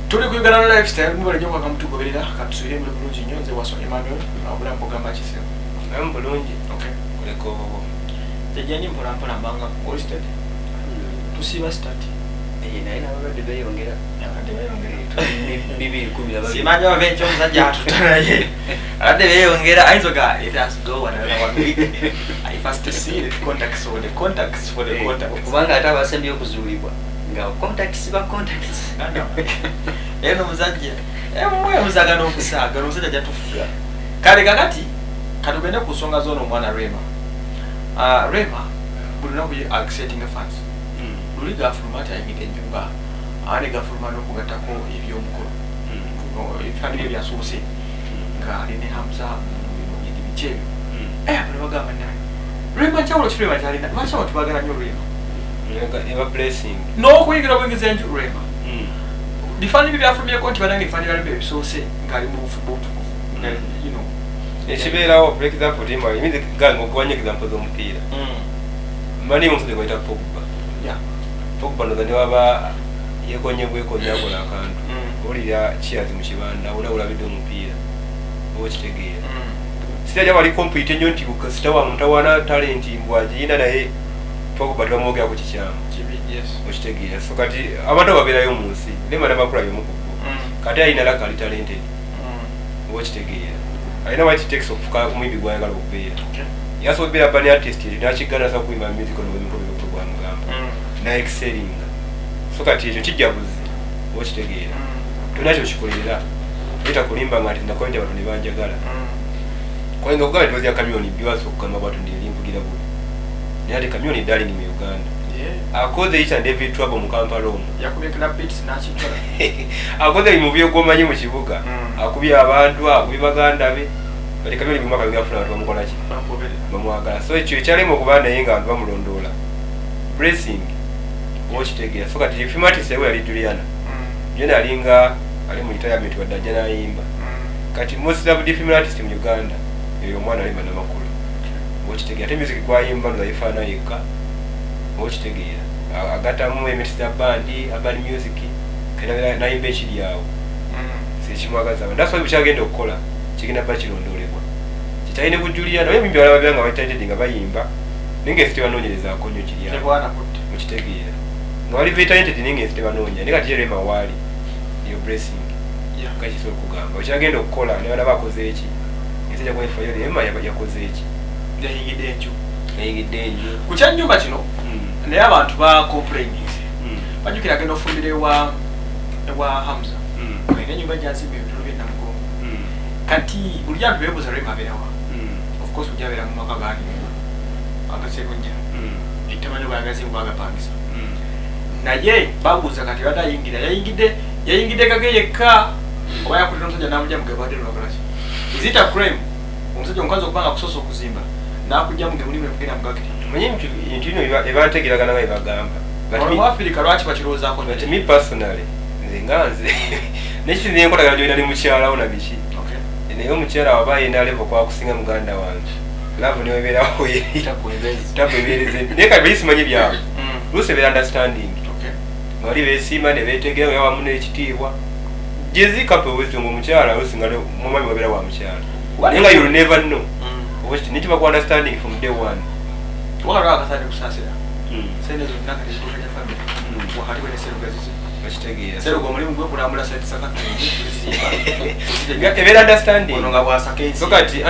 tuli kuyigana lifestyle mubale nyo kwa kamutugoberera katusubire mu bulungi nnyo nze Waswa Emmanuel abula mbogamba kisero namu bulungi okay oleko tejani mpola mbanga wasted tusiba start naye n'abalwadde beeyongera bibiri kumi na babiri simanya wabencho msajja atutanaye abadde beeyongera ayinzoga it has to go another 1 week I first see the contacts for the contacts kubanga ate abasembi okuzuulibwa nga contacts ba contacts eno muzajja mwe muzagana okusaaga n'omusajja jatufuga kale kakati katugende ku nsonga z'ono omwana Rema buli lunaku ye accepting fans luli gafulumati ayingidde ennyumba ane gafuluma n'okugattako ebyomukolo ebifamire byasoose nga aline Hamza ebintu bikyebyo abantu bagamba naye Rema kyawulo kirema kyalina lwaki abantu bagala nnyo Rema blessing n'okuyigira bwengeza enju Rema bifani byafulumyeko nti banange ebifaaniro byo ebisoose ng'ali mu bufumbo obutukuvu ekibeerawo for example team ayimize gango gwanye example z'omupiira mani omusajja gwayita Pogba nozani waba yekonye bwekonya akola akantu olira kiyazi mu kibanda olabidde omupiira okitegeera sitaja bali complete nnyo nti sitawa mutawana talent mbwagiyina naye Pogba twamwogera ku kikyamu okitegeera so kati abantu babeerayo mu nsi Rema n'amakula y'omukugu kati ayina laka ali talented okitegeera ayina what it takes okufuka omwibi gwayagala okubeera yasobeera bani artist nakigana sa kuyimba musical n'emikolo by'okugwa mugamba na excelling so kati ekyo kijjabuzi okitegeera tunakyo kikolerera eta kulimba nga ati nakoyinja abantu ne banjagala kwenga okugaba ddoozi ya kamyoni biwaso okugamba bwatu ndilimpugira buli naye ate kamyoni darling mu Uganda akoze each and every trouble mu Kampala omwo yakubye club beats nakikola akoze ebimuvuyo gwomanyi mu kibuga akubye abantu akubye baganda be bali kamyoni mu mwaka bingafuna abantu bamukola ki bamwagala so ekyo ekyalema okuba naye nga abantu bamulondoola blessing okitegeera so kati filmatisi ewe yali Juliana yena alinga ali mu retirement wadde ajja n'ayimba kati most of the female artists mu Uganda eyo omwana alimba n'amakulu okitegeera ate music gwayimba nzayifaana yekka okitegeera agatamu emitisa bandi urban music kera n'ayimba ekiri awo sekimwagaza abantu that's why bukyagenda okukola kigenda ba kirondoolebwa kikyalina ku Juliana oyo mimbi balaba byanga baitated nga bayimba ninga esite banoonyerezaako nnyo kiri awo okitegeera nwali vitated ninga esite banoonya naye kati Rema waali iyo blessing kakisobola okugamba okyagenda okukola ne balaba akoze eki esijja kwefayo Rema yakoze eki yayingidde enju ku kyannyumba kino naye abantu ba complaining bajjukira agenda ofumbira ewa Hamza alina ennyumba gyazimba ebitulu bye Namugongo kati buli abantu beebuuza Rema abeerawa of course bujja abeera mu maka gaani agaserunja etamanyi bwayagazimu bagapangisa naye babuuza kati bada yayingidde kage yekka oba yakulira omusajja n'amugya mugabadde lwagalaki is it a crime omusajja omukazi okubanga kusoosa okuzimba n'akujja mugemulimu ekugenda mugagiri manyi ebintu bino ebantegeragana nga ebagamba mu Africa lwaki bakirowoozaako nti me personally nze nga nze nekiti nenkolagana gyolina ne mukyalawo na biki naye omukyala waba yena levo kwakusinga muganda wange love newebeerawo takuebereze naye kati bayisimanyi byabwe luusi ebeera understanding nga bali beesiima ne beetegera nga wamu n'ekitiibwa jezi couple wisdom omukyala luusi nga mumami wabeera wa mukyala naye nga you'll never know nikiba ku understanding from day one wakati akasande kusaasira sente zonna kati zituukanya family wakati wene serugazize bakitegeera seruga omulimu gwekulambula sente ebeera understanding ono nga bwasaka ensi so kati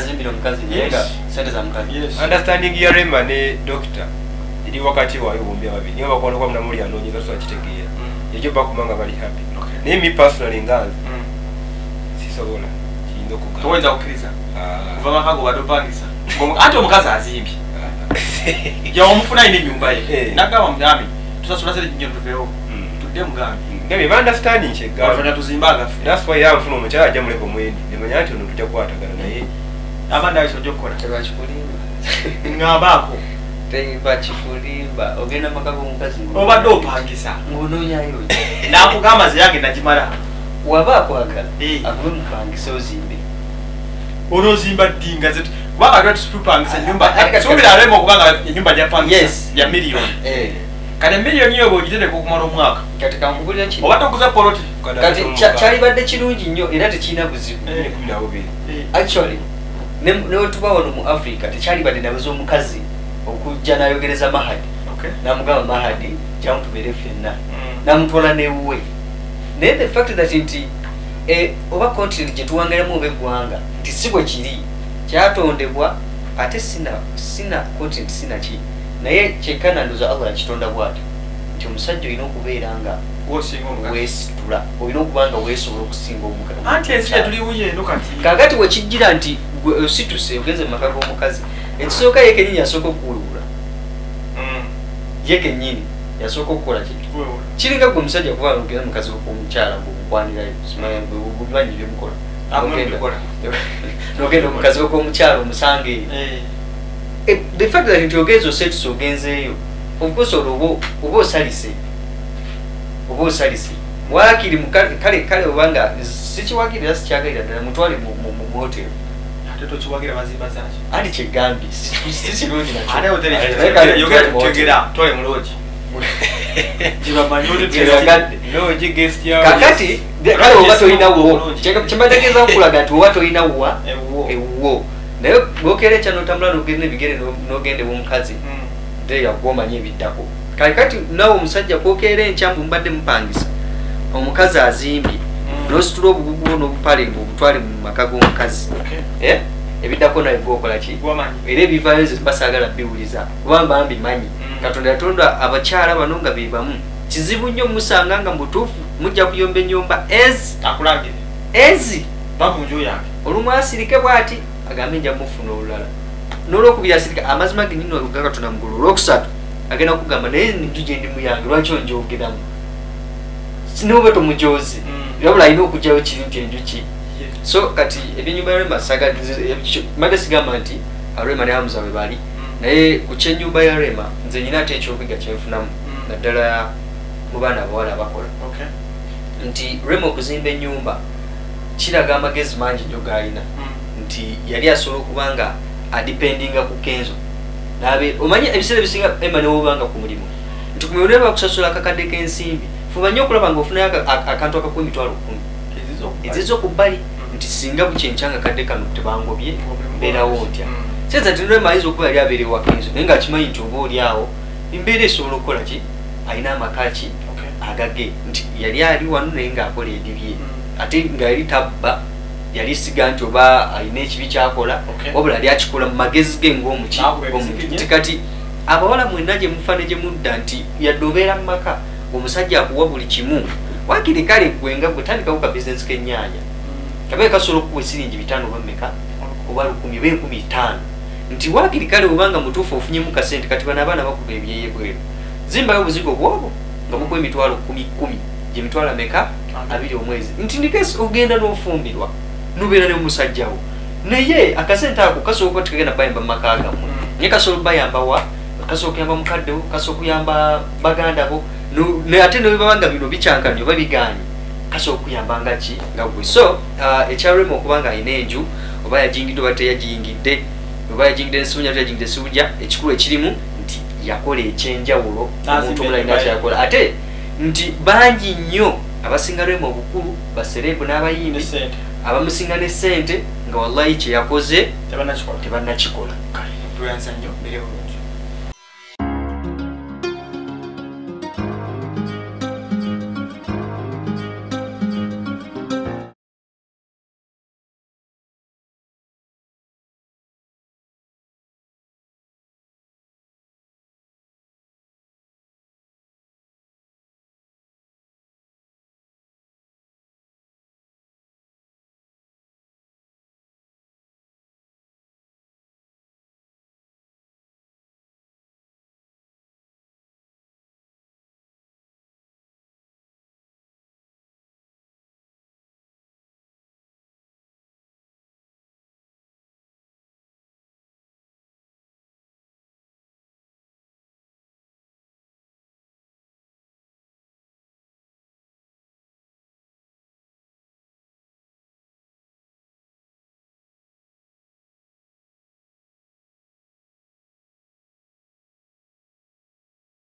understanding ya Rema ne doctor eri wakati waayo bombi ababiri niyo bakwano kwa munamuli anoonyeza so akitegeera ekyo bakumanga bali happy naye me personally nga nze sisobola kiyinza okugamba towenza kukkiriza kuva makago badopangisa ate omukazi azimbye yawamufuna ine ennyumba ye nagamba mugambi tusasula sente nyo tuveewo tudde mugambi ngabi ba understanding kyegamba tuzimba agafe that's why yamufuna omukyala ajja mulevo mwendi nemanya nti ono tujja kukwatagana naye abandi abiso ojja okukola tebakikulimba ŋŋambaako tebakikulimba ogenda maka g'omukazi obadde opangisa ng'onoonyayo n'akugamba ze yange nagimala waba akwagala akube mupangisa ozimbe onozimba ddinga zetu kubanga twa tusipangisa ennyumba suubira Rema okubanga ennyumba gyapangisa ya miliyoni kale million yo bojitete ko kumara omwaka kati kankubulira kino obadde okuza poloti kati kyali badde kirungi nnyo era tekirina buzibu actually ne tuba wano mu Africa tekyali badde nabuza omukazi okujja nayogereza Mahadi namugamba Mahadi jamutubere ffenna namutwala newuwe naye the fact that nti oba continent gye tuwangaliramu oba eggwanga nti si bwe kiri kyatondebwa ate sina continent sina ki naye kyenkana ndoza Allah yakitonda bw'ati nti omusajja olina okubeera nga weesitula olina okuba nga weesobola okusinga anti ensi yetuliwuye eno kati kakati wekijjira nti osituse ogenze mu maka g'omukazi ekisooka ye kenyini yasooka okuwewula ye kenyini yasooka okukola ki kiringa gwe omusajja kuba ogenda mukazi omukyala ng'omukwanirayo obumanyi byemukola nogenda omukazi okw'omukyala omusange the fact that nti ogenza osetuse ogenzeeyo of course olwo oba osalise wakiri kale obanga sikiwagirira sikyagalira ddala mutwale mu hoteri tokiwagira mazimba zaki andi kyegambye sikirungi tole mulogi kakati kale oba tolinawo kyembategeeza nkulaga nti oba tolinawa ewuwo naye bwokeera ekya notambula nogenda ebigere nogende womukazi nte yagwomanyi ebiddako kakati nawe omusajja kwokeera enkyambu mubadde mupangisa omukazi azimbye nositula obugugu n'obupale obutwale mu maka g'omukazi ebiddako naye gwokola ki era ebivaayo nze basaagala biwuliza kubanga mbimanyi katonda yatonda abakyala bano nga be bamu kizibu nnyo musanga nga mutuufu mujja kuyomba ennyumba ezi olumu asirike bw'ati agambe nja mufuna olulala n'olwokubiri asirika amazima genyini ga katonda mugulu olwokusatu agenda kugamba naye nju gye ndi muyange lwaki onjogeramu sinoba tomujozi wabula alina okugyayo kiri nti enjuki so kati ebyenyumba ya Rema made sigamba nti Rema ne Hamza we bali naye ku kyenyumba ya Rema nze nyina ate ekyokwiga kyenfunamu naddala mu baana abawala abakola nti Rema okuzimba ennyumba kiraga amagezi mangi nnyo g'alina nti yali asobola okuba nga adipendinga ku Kenzo omanyi ebiseera ebisinga Emma ne wobanga ku mulimu nti ku miwendo bakusasula akakadde k'ensimbi fuba nnyo okulaba ng'ofunayo akantu akakuwa emitwalo 10 ezizo ku bbali nti singa bukyenkyanga kadde kano tebangobye mbeerawo ntya senza nti Rema ayinza okuba yali abeera ewa Kenzo naye ng'akimanyi nti oba oli awo embeera esobola okukola ki alina amaka ki agage nti yali ali wano naye ng'akola ebibye ate nga yali tabba yali siga nti oba alina ekibi kyakola wabula yali akikola mu magezi ge ng'omuki nti kati abawala mwenna gye mufa ne gye mudda nti yadde obeera mu maka omusajja akuwa buli kimu wakiri kale gwe nga gwe tandikawo ka bizinesi k'ennyaanya kabe kasobola okuwa siringi 5 oba mmeka oba 10 oba 15 nti wakiri kale obanga mutuufu ofunyemu kasente kati bano abaana bakuba ebyeye bweru zimbayo obuzigo bwobwo nga bukuwa emitwalo 10 gye mitwalo ameka 2 omwezi nti ndikesi ogenda n'ofumbirwa nubeera ne musajjawo naye akasente ako kasobola okuba tikagenda bayamba mu maka gammwe naye kasobola bayamba wa kasobola okuyamba mukaddewo kasobola okuyamba baganda bo ate nebibabanga bino bicyankanye oba biganye kasobola okuyamba nga ki nga gwe so ekya Rema okuba nga alina enju oba yagingidde oba teyagingidde oba yagingidde nsubunya yagingidde subujja ekikulu ekirimu nti yakola ekyenjawulo omuntu omulala nga kyakola ate nti bangi nnyo abasinga Rema obukulu baserebu n'abayimbi abamusinga ne ssente nga wallahi kye yakoze tebannakikola tuyanza nnyo